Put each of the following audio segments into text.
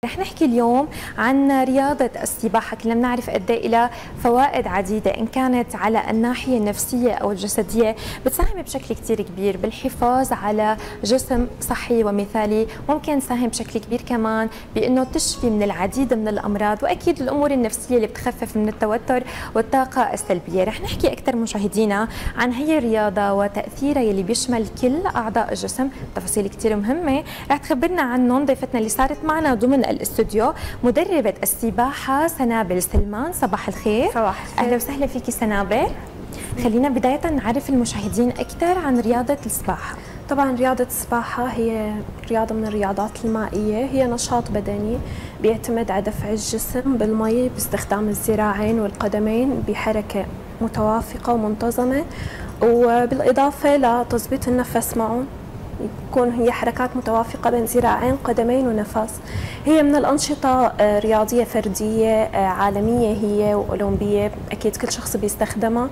رح نحكي اليوم عن رياضة السباحة. كلنا بنعرف قد ايه لها فوائد عديدة، إن كانت على الناحية النفسية أو الجسدية. بتساهم بشكل كتير كبير بالحفاظ على جسم صحي ومثالي، ممكن تساهم بشكل كبير كمان بأنه تشفي من العديد من الأمراض، وأكيد الأمور النفسية اللي بتخفف من التوتر والطاقة السلبية. رح نحكي أكثر مشاهدينا عن هي الرياضة وتأثيرها يلي بيشمل كل أعضاء الجسم، تفاصيل كتير مهمة رح تخبرنا عنهم ضيفتنا اللي صارت معنا ضمن الاستوديو، مدربة السباحة سنابل سلمان. صباح الخير. صباح الخير. أهلا وسهلا فيكي سنابل. خلينا بداية نعرف المشاهدين أكثر عن رياضة السباحة. طبعا رياضة السباحة هي رياضة من الرياضات المائية، هي نشاط بدني بيعتمد على دفع الجسم بالمي باستخدام الذراعين والقدمين بحركة متوافقة ومنتظمة، وبالإضافة لتظبيط النفس معهم، يكون هي حركات متوافقة بين ذراعين قدمين ونفس. هي من الأنشطة رياضية فردية عالمية هي وأولمبية، أكيد كل شخص بيستخدمها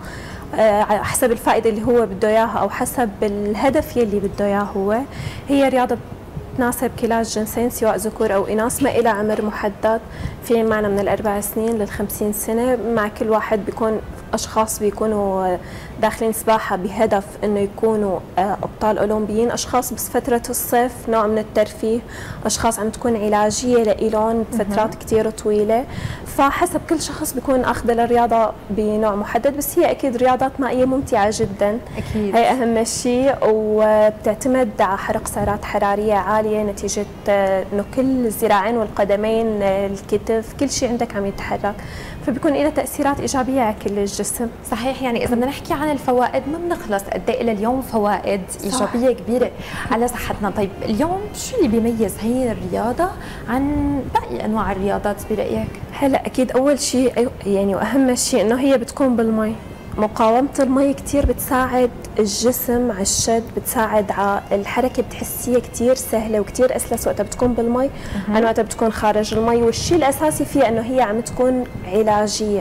حسب الفائدة اللي هو بده إياها أو حسب الهدف يلي بده إياه هو. هي رياضة تناسب كلا الجنسين سواء ذكور أو إناث، ما إلى عمر محدد، في معنا من ال4 سنين لل50 سنة. مع كل واحد بيكون أشخاص بيكونوا داخلين سباحة بهدف إنه يكونوا أبطال أولمبيين، أشخاص بس فترة الصيف نوع من الترفيه، أشخاص عم تكون علاجية لإلهم بفترات كتير طويلة. فحسب كل شخص بيكون أخذ للرياضة بنوع محدد، بس هي أكيد رياضات مائية ممتعة جدا. أكيد هي أهم شيء، وبتعتمد على حرق سعرات حرارية عالية نتيجة إنه كل الذراعين والقدمين الكتف كل شيء عندك عم يتحرك، فبيكون لها تأثيرات إيجابية على كل الجسم. صحيح، يعني إذا بدنا نحكي عن الفوائد ما بنخلص، قد ايه إلى اليوم فوائد إيجابية كبيرة على صحتنا. طيب اليوم شو اللي بيميز هي الرياضة عن باقي أنواع الرياضات برأيك؟ هلا أكيد أول شيء يعني وأهم شيء إنه هي بتكون بالمي، مقاومة المي كتير بتساعد الجسم على الشد، بتساعد على الحركة، بتحسيها كتير سهلة وكتير أسلس وقتها بتكون بالمي عن وقتها بتكون خارج المي. والشيء الأساسي فيها إنه هي عم تكون علاجية،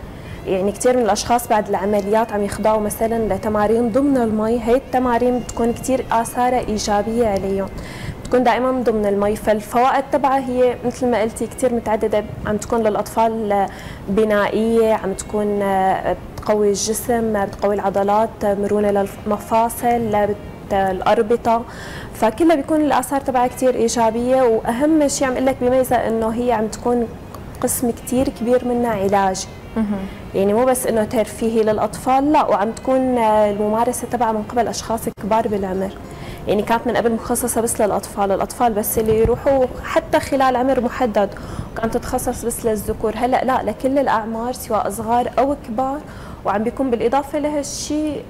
يعني كثير من الاشخاص بعد العمليات عم يخضعوا مثلا لتمارين ضمن المي، هي التمارين بتكون كثير اثارها ايجابيه عليهم، بتكون دائما ضمن المي. فالفوائد تبعها هي مثل ما قلتي كثير متعدده، عم تكون للاطفال بنائيه، عم تكون بتقوي الجسم، بتقوي العضلات، مرونه للمفاصل، الأربطة، فكلها بيكون الآثار تبعها كثير إيجابية. وأهم شيء عم أقول لك بيميزها إنه هي عم تكون قسم كثير كبير منها علاجي، يعني مو بس انه ترفيهي للاطفال، لا، وعم تكون الممارسه تبعها من قبل اشخاص كبار بالعمر، يعني كانت من قبل مخصصه بس للاطفال، الاطفال بس اللي يروحوا حتى خلال عمر محدد، وكانت تتخصص بس للذكور. هلا لا، لكل الاعمار سواء صغار او كبار، وعم بيكون بالاضافه لهالشيء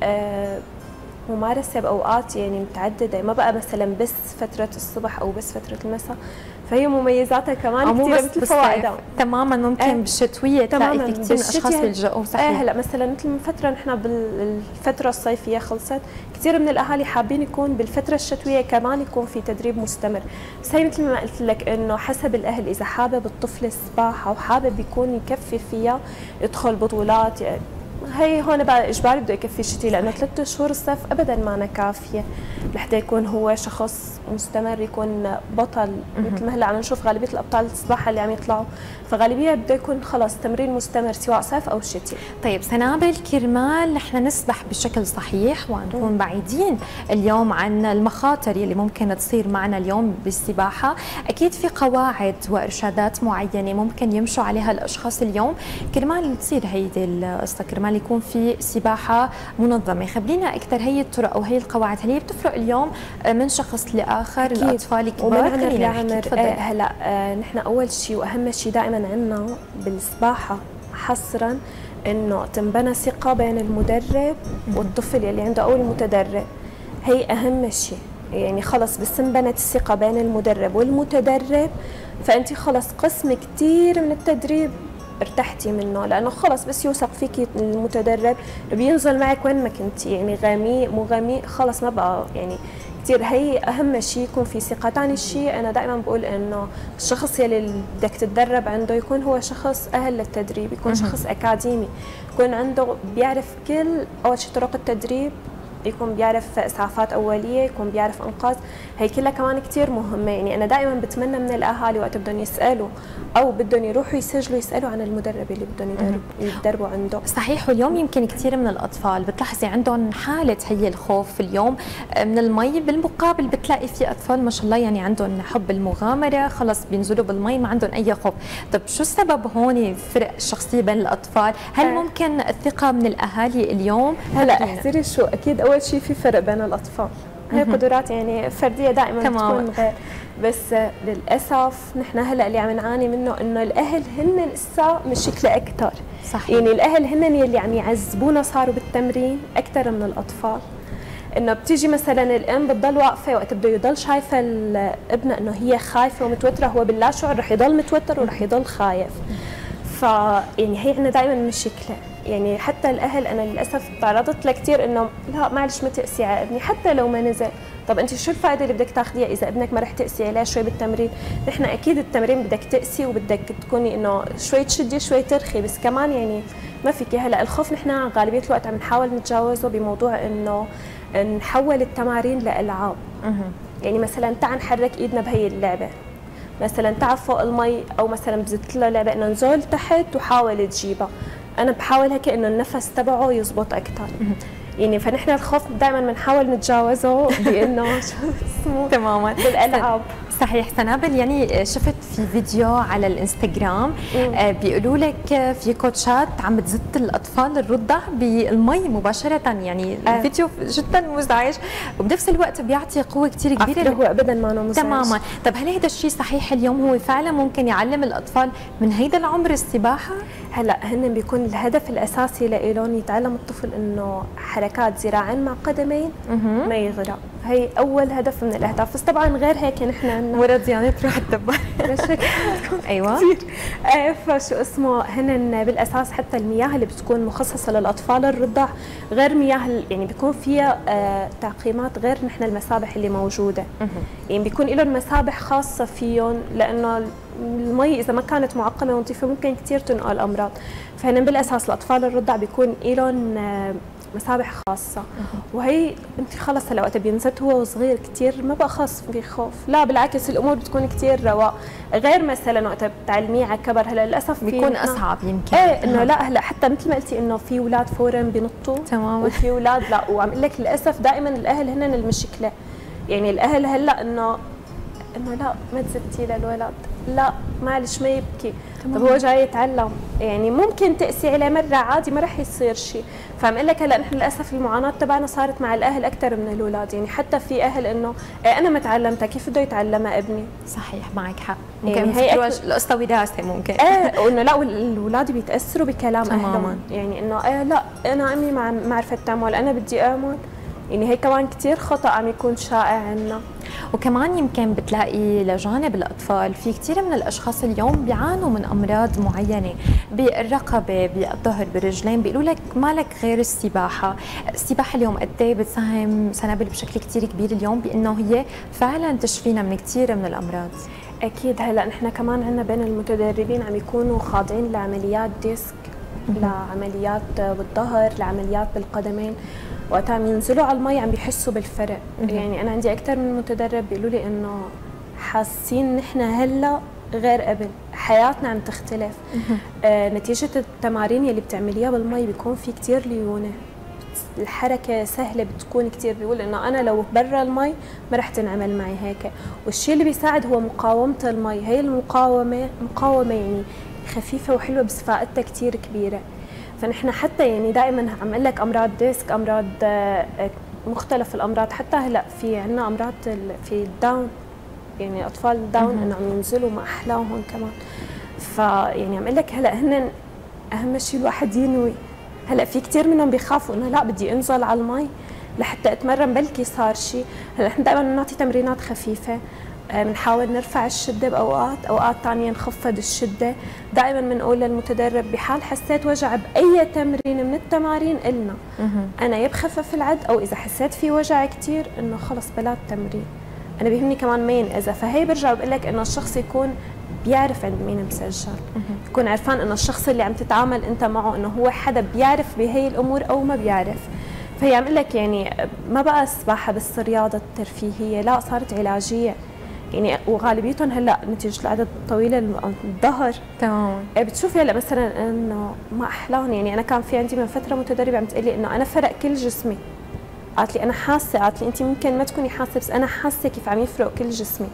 ممارسه باوقات يعني متعدده، ما بقى مثلا بس فتره الصبح او بس فتره المساء. فهي مميزاتها كمان كثير مثل فوائدها. تماما ممكن بالشتويه تلاقي في كثير من الاشخاص بيلجؤوا. صحيح. هلا مثلا مثل من فتره نحن بالفتره الصيفيه خلصت، كثير من الاهالي حابين يكون بالفتره الشتويه كمان يكون في تدريب مستمر، بس هي مثل ما قلت لك انه حسب الاهل، اذا حابب الطفل السباحه وحابب يكون يكفي فيها يدخل بطولات، يعني هي هون بقى اجباري بده يكفي شتي، لانه 3 شهور الصيف ابدا ما كافيه لحتى يكون هو شخص مستمر، يكون بطل. مثل ما هلا عم نشوف غالبيه الابطال السباحه اللي عم يطلعوا، فغالبيه بده يكون خلص تمرين مستمر سواء صيف او شتي. طيب سنابل، كرمال نحن نسبح بشكل صحيح ونكون بعيدين اليوم عن المخاطر اللي ممكن تصير معنا اليوم بالسباحه، اكيد في قواعد وارشادات معينه ممكن يمشوا عليها الاشخاص اليوم كرمال تصير هيدي القصه، كرمال يكون في سباحه منظمه. خبرينا اكثر هي الطرق او هي القواعد، هل هي بتفرق اليوم من شخص لاخر؟ الاطفال الكبار ومن عمر لعمر. هلا نحن اول شيء واهم شيء دائما عندنا بالسباحه حصرا انه تنبنى ثقه بين المدرب والطفل يلي عنده او المتدرب، هي اهم شيء. يعني خلص بس انبنت الثقه بين المدرب والمتدرب، فانت خلص قسم كثير من التدريب ارتحتي منه، لانه خلص بس يوثق فيكي المتدرب بينزل معك وين ما كنتي، يعني غميق مو غميق خلص ما بقى يعني كثير. هي اهم شيء يكون في ثقه. ثاني شيء انا دائما بقول انه الشخص يلي بدك تتدرب عنده يكون هو شخص اهل للتدريب، يكون شخص اكاديمي، يكون عنده بيعرف كل اول شيء طرق التدريب يكون بيعرف اسعافات اوليه، يكون بيعرف انقاذ. هي كلها كمان كثير مهمه. يعني انا دائما بتمنى من الاهالي وقت بدهم يسالوا او بدهم يروحوا يسجلوا يسالوا عن المدرب اللي بدهم يتدربوا عنده. صحيح. واليوم يمكن كثير من الاطفال بتلاحظي عندهم حاله هي الخوف اليوم من المي، بالمقابل بتلاقي في اطفال ما شاء الله يعني عندهم حب المغامره، خلص بينزلوا بالمي ما عندهم اي خوف. طب شو السبب هون فرق الشخصيه بين الاطفال؟ هل ممكن الثقه من الاهالي اليوم؟ هلا احذري شو، اكيد اول شيء في فرق بين الاطفال، هي قدرات يعني فرديه دائما بتكون غير، بس للاسف نحن هلا اللي عم نعاني منه انه الاهل هن لسه مشكله اكثر. صحيح. يعني الاهل هن يلي عم يعذبونا صاروا بالتمرين اكثر من الاطفال. انه بتيجي مثلا الام بتضل واقفه وقت بده يضل شايفه ابنها انه هي خايفه ومتوتره، هو باللا شعور رح يضل متوتر ورح يضل خايف. يعني هي عندنا دائما مشكله. يعني حتى الاهل انا للاسف تعرضت لكثير انه لا معلش ما تقسي على ابني حتى لو ما نزل. طب انت شو الفائده اللي بدك تاخذيها اذا ابنك ما رح تقسي عليه شوي بالتمرين؟ نحن اكيد التمرين بدك تقسي وبدك تكوني انه شوي تشدي شوي ترخي، بس كمان يعني ما فيك. هلا الخوف نحن غالبيه الوقت عم نحاول نتجاوزه بموضوع انه نحول التمارين لالعاب. يعني مثلا تعال نحرك ايدنا بهي اللعبه، مثلا تعال فوق المي، او مثلا بزت له لعبه انه نزول تحت وحاول تجيبها. انا بحاول هيك انه النفس تبعه يزبط اكثر. يعني فنحن الخوف دائما بنحاول نتجاوزه بانه شو اسمه تماما بالالعاب. صحيح. سنابل، يعني شفت في فيديو على الانستغرام بيقولوا لك في كوتشات عم بتزت الاطفال الرضع بالمي مباشره، يعني الفيديو جدا مزعج وبنفس الوقت بيعطي قوه كثير كبيره. هو ابدا ما مزعج تماما. طب هل هذا الشيء صحيح اليوم هو فعلا ممكن يعلم الاطفال من هيدا العمر السباحه؟ هلا هن بيكون الهدف الاساسي لإلهم يتعلم الطفل انه حركات ذراعين مع قدمين ما يغرق. هي اول هدف من الاهداف، بس طبعا غير هيك نحن عندنا ورد يعني تروح تدبر. ايوه كثير. فشو اسمه هن بالاساس حتى المياه اللي بتكون مخصصه للاطفال الرضع غير مياه، يعني بيكون فيها تعقيمات غير نحن المسابح اللي موجوده. يعني بيكون لهم مسابح خاصه فيهم، لانه المي اذا ما كانت معقمه ونظيفه ممكن كثير تنقل امراض. فهن بالاساس الاطفال الرضع بيكون لهم مسابح خاصه. وهي انت خلص هلا وقت بينزت هو صغير كثير ما بقى خاص في خوف، لا بالعكس الامور بتكون كثير رواق، غير مثلا وقت بتعلميه على كبر. هلا للاسف بيكون اصعب يمكن. انه لا هلا حتى مثل ما قلتي انه في اولاد فورا بينطوا تماما، وفي اولاد لا. وعم اقول لك للاسف دائما الاهل هن المشكله. يعني الاهل هلا انه لا ما تزتي للولد، لا معلش ما يبكي. طب هو جاي يتعلم، يعني ممكن تقسي عليه مره عادي ما رح يصير شيء. فعم اقول لك هلا نحن للاسف المعاناه تبعنا صارت مع الاهل اكثر من الاولاد. يعني حتى في اهل انه انا ما تعلمتها كيف بده يتعلمها ابني؟ صحيح معك حق. يعني ممكن هي القصه وراثه ممكن. وانه لا الاولاد بيتاثروا بكلام اهلهم. يعني انه لا انا امي ما عرفت تعمل انا بدي اعمل. يعني هي كمان كثير خطا عم يكون شائع عندنا. وكمان يمكن بتلاقي لجانب الاطفال في كثير من الاشخاص اليوم بيعانوا من امراض معينه بالرقبه، بالظهر، بالرجلين، بيقولوا لك مالك غير السباحه. السباحه اليوم قد ايه بتساهم سنابل بشكل كثير كبير اليوم بانه هي فعلا تشفينا من كثير من الامراض؟ اكيد. هلا نحن كمان عندنا بين المتدربين عم يكونوا خاضعين لعمليات ديسك، لعمليات بالظهر، لعمليات بالقدمين. وقت عم ينزلوا على المي عم بيحسوا بالفرق. يعني انا عندي اكثر من متدرب بيقولوا لي انه حاسين نحن هلا غير قبل، حياتنا عم تختلف. نتيجه التمارين اللي بتعمليها بالمي بيكون في كثير ليونه، الحركه سهله بتكون كثير. بيقول انه انا لو برا المي ما رح تنعمل معي هيك. والشيء اللي بيساعد هو مقاومه المي. هي المقاومه يعني خفيفه وحلوه بس فائدتها كثير كبيره. فنحن حتى يعني دائما عم اقول لك امراض ديسك، امراض مختلف الامراض. حتى هلا في عندنا امراض في الداون، يعني اطفال داون انه عم ينزلوا ما احلاهم كمان. فيعني عم اقول لك هلا هن اهم شيء الواحد ينوي. هلا في كثير منهم بيخافوا انه لا بدي انزل على المي لحتى اتمرن بلكي صار شيء. هلا نحن دائما بنعطي تمرينات خفيفه، بنحاول نرفع الشده باوقات، اوقات ثانيه نخفض الشده. دائما بنقول للمتدرب بحال حسيت وجع باي تمرين من التمارين النا انا يا بخفف العد، او اذا حسيت في وجع كثير انه خلص بلا التمرين. انا بيهمني كمان ما ينأذى. فهي برجع بقول لك انه الشخص يكون بيعرف عند مين مسجل، يكون عرفان انه الشخص اللي عم تتعامل انت معه انه هو حدا بيعرف بهي الامور او ما بيعرف. فهي عم لك يعني ما بقى السباحه بس رياضه ترفيهيه، لا صارت علاجيه يعني، وغالبيتهم هلا نتيجه العدد الطويله الظهر. تمام. بتشوفي هلا مثلا انه ما احلاهم، يعني انا كان في عندي من فتره متدربه عم تقول لي انه انا فرق كل جسمي. قالت لي انا حاسه، قالت لي انت ممكن ما تكوني حاسه بس انا حاسه كيف عم يفرق كل جسمي.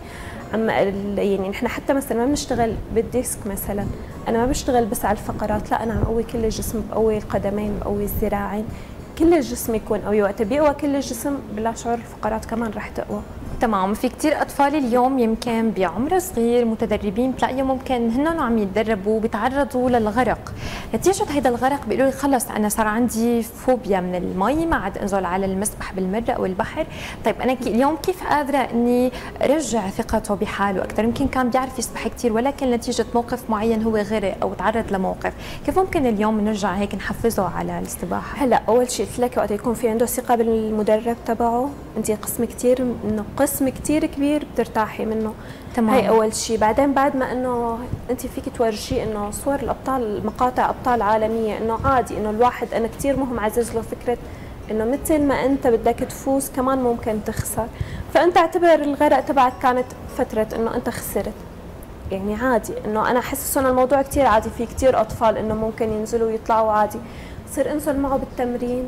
يعني نحن حتى مثلا ما بنشتغل بالديسك مثلا، انا ما بشتغل بس على الفقرات، لا انا عم قوي كل الجسم، بقوي القدمين، بقوي الذراعين، كل الجسم يكون قوي. وقت بيقوى كل الجسم بلا شعور الفقرات كمان رح تقوى. تمام. في كثير اطفال اليوم يمكن بعمر صغير متدربين بتلاقيهم ممكن هن عم يتدربوا بيتعرضوا للغرق، نتيجه هيدا الغرق بيقولوا لي خلص انا صار عندي فوبيا من المي، ما عاد انزل على المسبح بالمره او البحر. طيب انا اليوم كيف قادره اني ارجع ثقته بحاله اكثر؟ يمكن كان بيعرف يسبح كثير ولكن نتيجه موقف معين هو غرق او تعرض لموقف، كيف ممكن اليوم نرجع هيك نحفزه على السباحه؟ هلا اول شيء قلت لك وقت يكون في عنده ثقه بالمدرب تبعه، انت قسم كثير انه قسم كثير كبير بترتاحي منه. تمام. هي اول شيء. بعدين بعد ما انه انت فيك تورجيه انه صور الابطال، مقاطع ابطال عالميه، انه عادي انه الواحد انا كثير مهم عزز له فكره انه مثل ما انت بدك تفوز كمان ممكن تخسر. فانت اعتبر الغرق تبعك كانت فتره انه انت خسرت، يعني عادي انه انا احسس انه الموضوع كثير عادي. في كثير اطفال انه ممكن ينزلوا ويطلعوا عادي، صير انزل معه بالتمرين،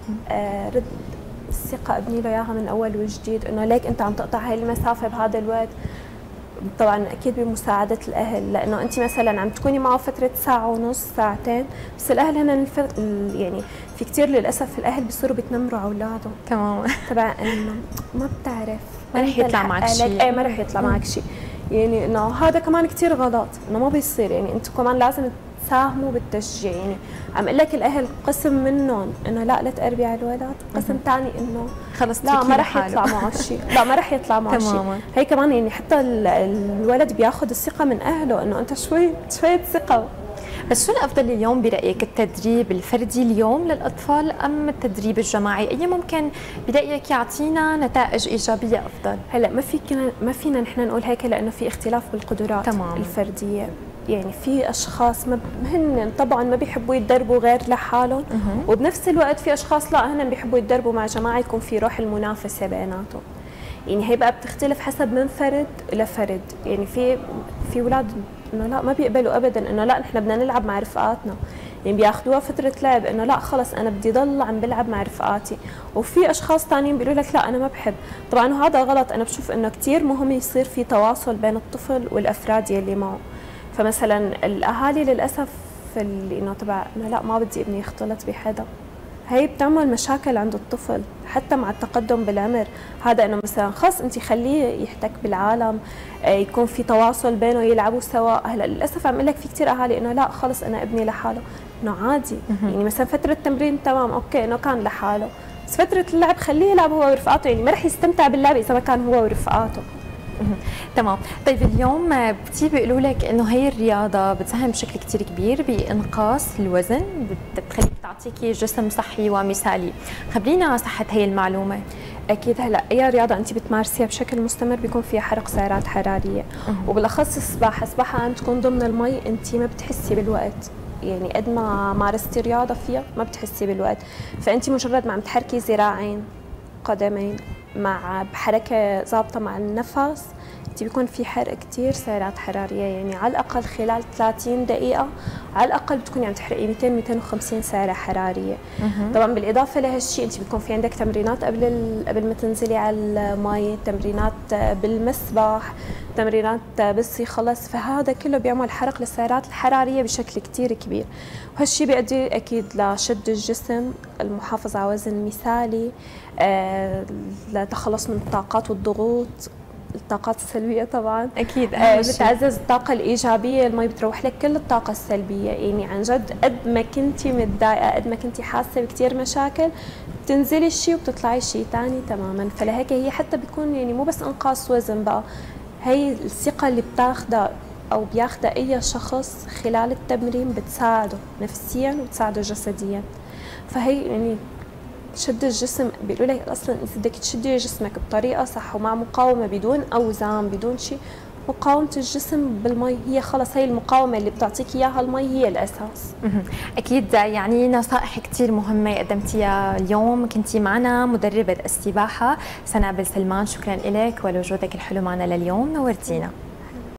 رد الثقة ابني له اياها من اول وجديد، انه ليك انت عم تقطع هاي المسافة بهذا الوقت. طبعا اكيد بمساعدة الاهل، لانه انت مثلا عم تكوني معه فترة ساعة ونص ساعتين، بس الاهل هنا يعني في كثير للاسف الاهل بيصيروا بيتنمروا على اولادهم. تمام. تبع انه ما بتعرف، ما رح يطلع معك شيء. ايه ما رح يطلع معك شيء، يعني انه هذا كمان كثير غلط، انه ما بيصير. يعني انتم كمان لازم تساهموا بالتشجيع. يعني عم اقول لك الاهل قسم منهم انه لا تقربي على الولد، قسم ثاني انه خلص لا ما رح يطلع معه شيء، لا ما رح يطلع معه شيء. هي كمان يعني حتى الولد بياخذ الثقه من اهله، انه انت شويه ثقه. بس شو الافضل اليوم برايك، التدريب الفردي اليوم للاطفال ام التدريب الجماعي؟ اي ممكن برايك يعطينا نتائج ايجابيه افضل؟ هلا ما فينا نحن نقول هيك، لانه في اختلاف بالقدرات. تمام. الفرديه. يعني في اشخاص هن طبعا ما بيحبوا يتدربوا غير لحالهم، وبنفس الوقت في اشخاص لا هن بيحبوا يتدربوا مع جماعه، يكون في روح المنافسه بيناتهم. يعني هي بقى بتختلف حسب من فرد لفرد. يعني في اولاد انه لا ما بيقبلوا ابدا انه لا نحن بدنا نلعب مع رفقاتنا، يعني بياخذوها فتره لعب انه لا خلص انا بدي ضل عم بلعب مع رفقاتي. وفي اشخاص ثانيين بيقولوا لك لا انا ما بحب. طبعا وهذا غلط. انا بشوف انه كثير مهم يصير في تواصل بين الطفل والافراد يلي معه. فمثلا الاهالي للاسف انه تبع انه لا ما بدي ابني يختلط بحدا، هي بتعمل مشاكل عند الطفل حتى مع التقدم بالعمر. هذا انه مثلا خلص انت خليه يحتك بالعالم، يكون في تواصل بينه، يلعبوا سوا. هلا للاسف عم اقول لك في كثير اهالي انه لا خلص انا ابني لحاله، انه عادي. يعني مثلا فتره تمرين تمام اوكي انه كان لحاله، بس فتره اللعب خليه يلعب هو ورفقاته. يعني ما رح يستمتع باللعب اذا ما كان هو ورفقاته. تمام. طيب اليوم كثير بيقولوا لك انه هي الرياضه بتساهم بشكل كثير كبير بانقاص الوزن، بتخليك تعطيكي جسم صحي ومثالي، خبرينا صحه هي المعلومه. اكيد. هلا اي رياضه انت بتمارسيها بشكل مستمر بيكون فيها حرق سعرات حراريه، وبالاخص السباحه عم تكون ضمن المي، انت ما بتحسي بالوقت. يعني قد ما مارستي رياضه فيها ما بتحسي بالوقت. فانت مجرد ما عم تحركي ذراعين قدمين مع بحركه ضابطه مع النفس، انت بيكون في حرق كثير سعرات حراريه. يعني على الاقل خلال 30 دقيقه على الاقل بتكوني عم تحرقي 200-250 سعره حراريه. طبعا بالاضافه لهالشيء انت بيكون في عندك تمرينات قبل ما تنزلي على المي، تمرينات بالمسبح، تمرينات بس يخلص. فهذا كله بيعمل حرق للسعرات الحراريه بشكل كثير كبير، وهالشيء بيؤدي اكيد لشد الجسم، المحافظه على وزن مثالي، لتخلص من الطاقات والضغوط، الطاقات السلبيه طبعا اكيد. بتعزز الطاقه الايجابيه. المي بتروح لك كل الطاقه السلبيه. يعني عن جد قد ما كنتي متضايقه، قد ما كنتي حاسه بكثير مشاكل، بتنزلي شيء وبتطلعي شيء ثاني تماما. فلهيك هي حتى بيكون يعني مو بس انقاص وزن بقى، هي الثقه اللي بتاخذها او بياخذها اي شخص خلال التمرين بتساعده نفسيا وبتساعده جسديا. فهي يعني شد الجسم بيقولوا لك اصلا انت بدك تشدي جسمك بطريقه صح ومع مقاومه بدون اوزان بدون شيء، مقاومة الجسم بالمي، هي خلص هي المقاومة اللي بتعطيك إياها المي هي الأساس. أكيد يعني نصائح كتير مهمة قدمتيها اليوم. كنتي معنا مدربة السباحة سنابل سلمان، شكرا لك ولوجودك الحلو معنا لليوم، نورتينا.